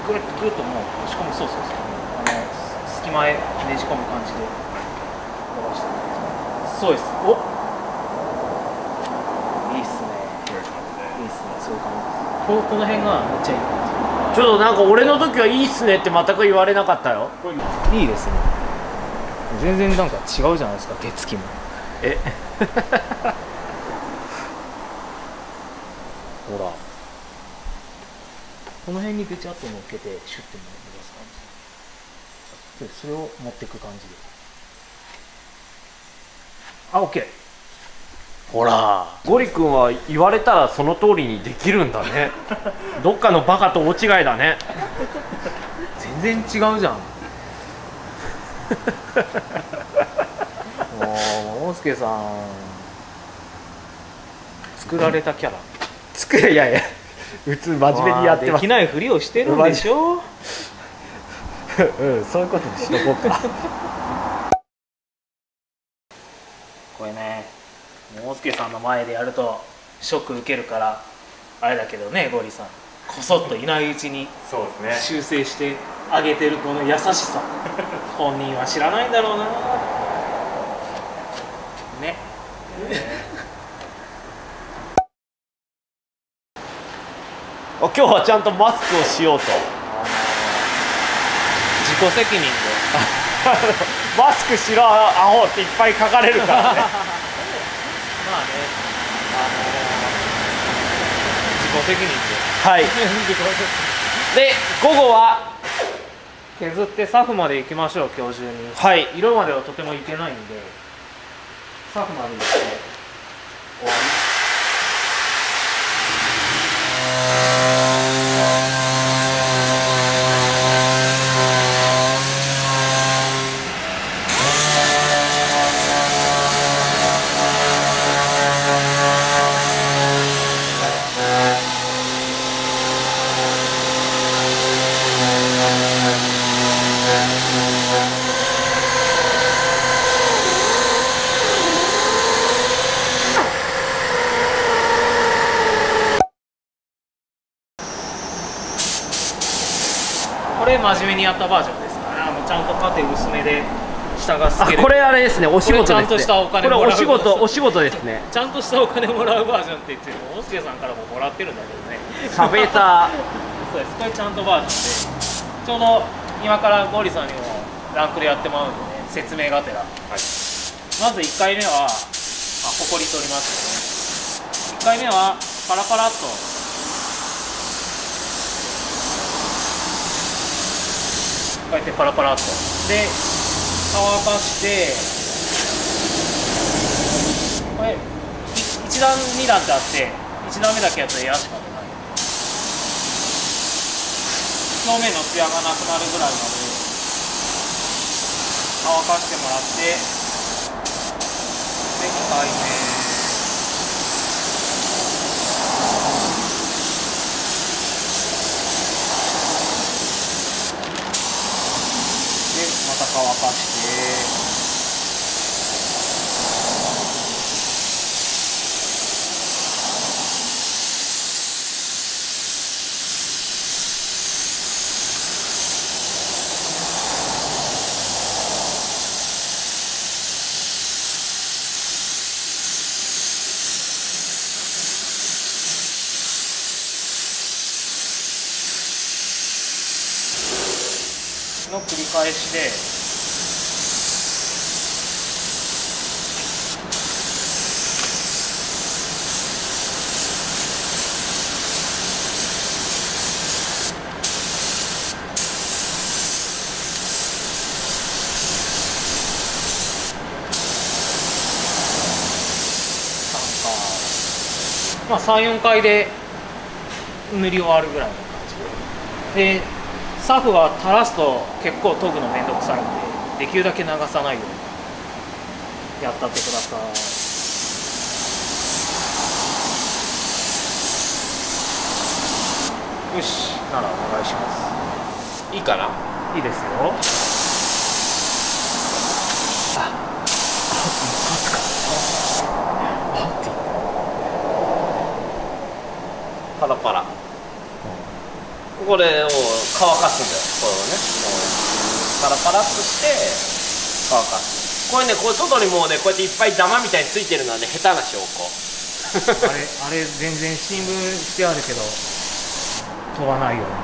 グッとグッともう押し込む、そうそうそう、隙間へねじ込む感じで伸ばして、そうです。お、いいっすね。いいっすね。そういう感じです。この辺がめっちゃいい感じ。 ちょっとなんか俺の時はいいっすねって全く言われなかったよ。 いいですね。全然なんか違うじゃないですか、手つきも。 えほら、 この辺にべちゃっと乗っけてシュッて伸ばす感じで、それを持っていく感じで、あ、OK。 ほら、ゴリ君は言われたらその通りにできるんだね。どっかのバカと大違いだね。 全然違うじゃん。もう桃介さん作られたキャラ。 いやいや、普通真面目にやってます。 できないふりをしてるんでしょ。 うん、そういうことにしとこうか。 これね、桃介さんの前でやるとショック受けるからあれだけどね、ゴリさんこそっといないうちに修正してあげてるこの優しさ、本人は知らないんだろうなね。 今日はちゃんとマスクをしようと。 自己責任でマスクしろアホっていっぱい書かれるからね。 まあね、自己責任で。 はい。で、午後は削ってサフまで行きましょう、今日中に。 はい。 色まではとてもいけないんで、サフまで行って終わり。これ真面目にやったバージョンですからね。ちゃんと縦薄めで下が透ける。 これあれですね、お仕事ですね。 ちゃんとしたお金これもらう。 お仕事ですね。 ちゃんとしたお金もらうバージョンって言ってる。大輔さんからももらってるんだけどね。 食べた。 そうです。これちゃんとバージョンで、ちょうど今からゴリさんにもランクでやってもらうので、ね、説明がてら、はい、まず1回目はほこり取りますよね。1回目はパラパラっとこうやってパラパラっとで乾かして、これ1段2段ってあって1段目だけやったらエアしか出ない。表面のツヤがなくなるぐらいまで乾かしてもらって、で2回目また乾かしての繰り返しで、まあ3、4回で塗り終わるぐらいの感じで。でサフは垂らすと結構研ぐのめんどくさいんで、できるだけ流さないようにやったってください。よし、ならお願いします。 いいかな。 いいですよ。 パラパラ。 ここれを乾かすんだよ。これをね、もうパラパラっとして乾かす。これね、これ外にもうね、こうやっていっぱいダマみたいについてるのはね、下手な証拠。 あれ全然新聞してあるけど飛ばないよね。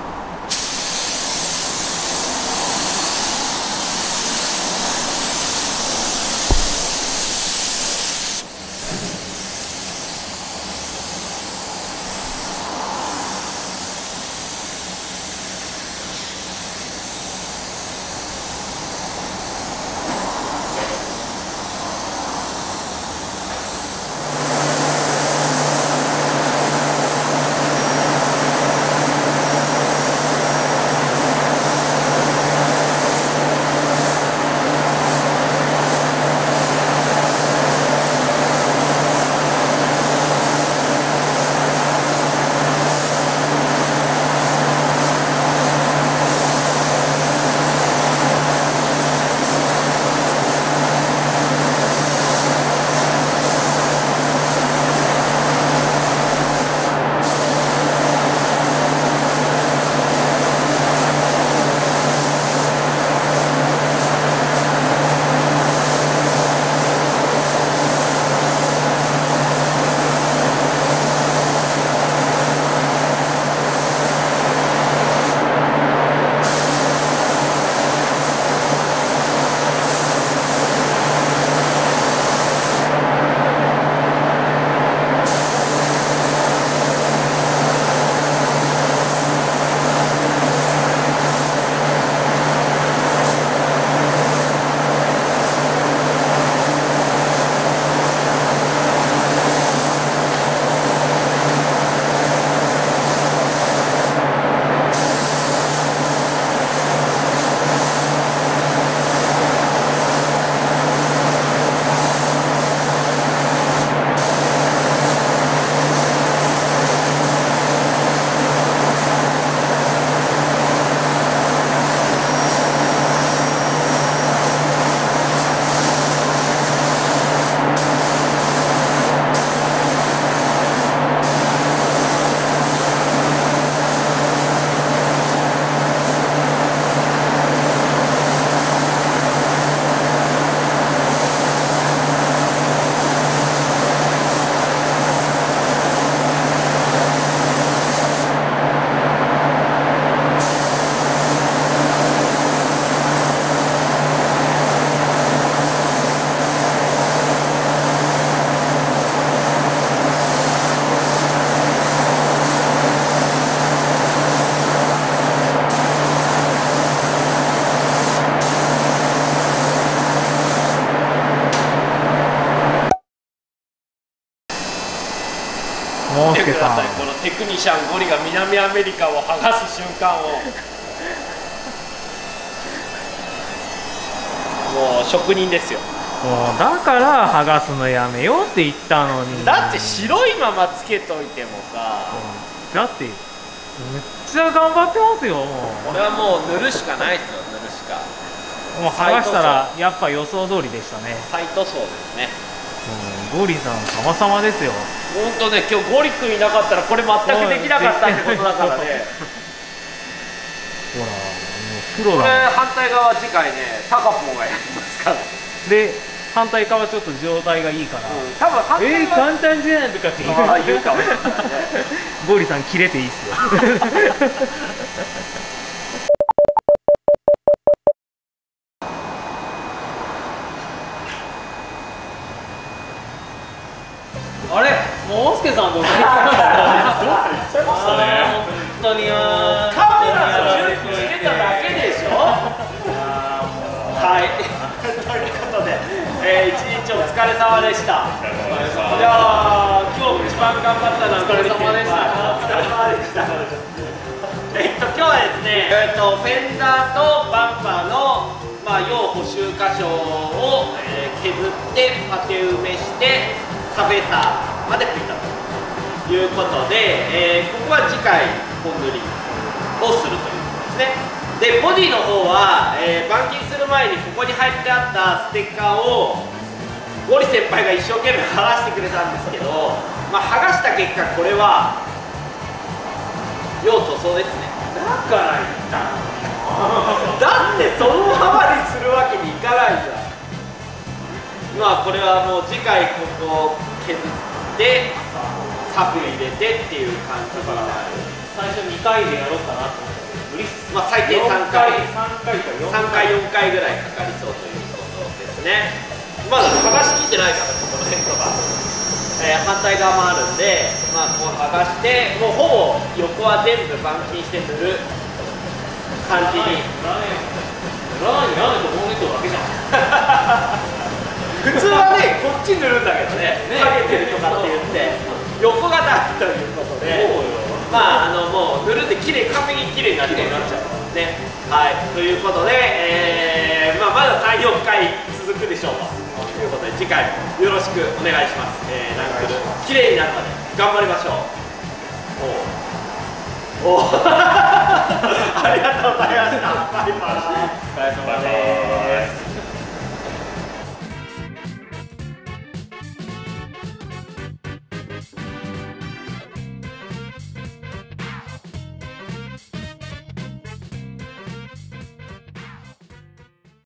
もう見てください、このテクニシャンゴリが南アメリカを剥がす瞬間をもう職人ですよ。 もうだから剥がすのやめようって言ったのに。 だって白いままつけといてもさ、 だってめっちゃ頑張ってますよ。もうこれはもう塗るしかないですよ、塗るしか。 もう剥がしたらやっぱ予想通りでしたね。 再塗装ですね。 ゴリさん様々ですよ。 本当ね、今日ゴリ君いなかったらこれ全くできなかったってことだからね。 ほら、もうプロだもん。 これ反対側次回ね、タカポンがやりますから。 で、反対側ちょっと状態がいいから、 多分反対側簡単じゃんとかって言うかもしれないね。 ゴリさんキレていいっすよ。あれ、もうオスケさんも。どうしちゃいましたね。本当にカメラの準備してただけでしょ。はい。ということで、一日お疲れ様でした。いや今日一番頑張ったのはお疲れ様でした。お疲れ様でした。今日はですね、フェンダーとバンパーの要補修箇所を、削ってパテ埋めしてカフェサーまで吹いたということで、ここは次回本塗りをするということですね。でボディの方は、板金する前にここに貼ってあったステッカーをゴリ先輩が一生懸命剥がしてくれたんですけど、剥がした結果これは用途そうですね。 だから言っただってそのままにするわけにいかないじゃん。まあこれはもう次回ここを削ってサブ入れてっていう感じになる。 最初2回でやろうかなと思って無理っす。 まあ最低3回 3回か4 3回4回ぐらいかかりそうということですね。まだ剥がしきってないからここの辺とか、反対側もあるんで、まあこう剥がしてもうほぼ横は全部板金して塗る感じに。 ラーメンとボンネットだけじゃん普通はね、こっち塗るんだけどね、かけてるとかって言って、横がないということで、まあ、もう塗るんで完璧に綺麗になっちゃうね。はい、ということで、まあ、まだ3、4回続くでしょうということで、次回もよろしくお願いします。ナンクル、綺麗になるまで頑張りましょう。おありがとうございました。バイバイ。お疲れ様です。